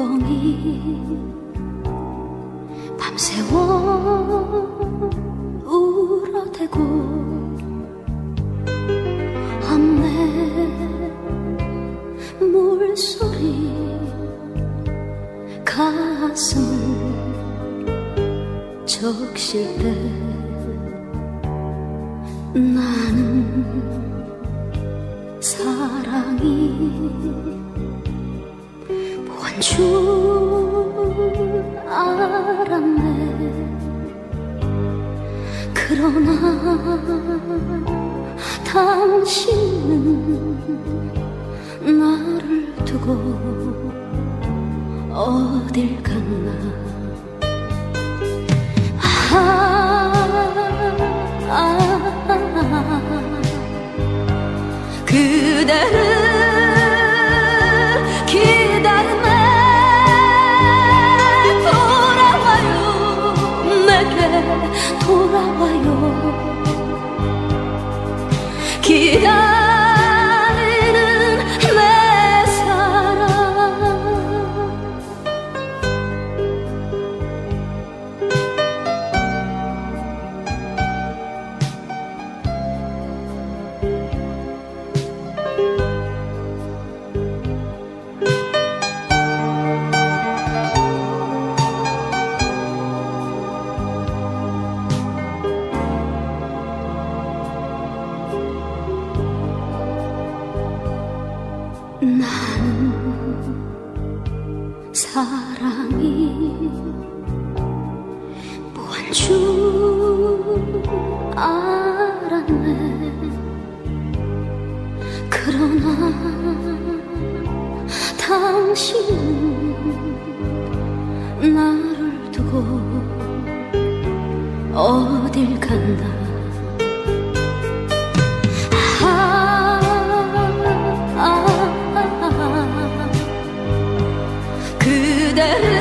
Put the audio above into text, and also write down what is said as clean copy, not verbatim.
엉엉이 밤새워 울어대고 함내 물소리 가슴을 적실 때 나는 사랑이 뭔 줄 알았네. 그러나 당신은 나를 두고 어딜 갔나. 그대를 기다림에 돌아와요. 내게 돌아와요. 기다리는 내 사랑. 나는 사랑이 뭔 줄 알았네. 그러나 당신은 나를 두고 어딜 갔나. 그대를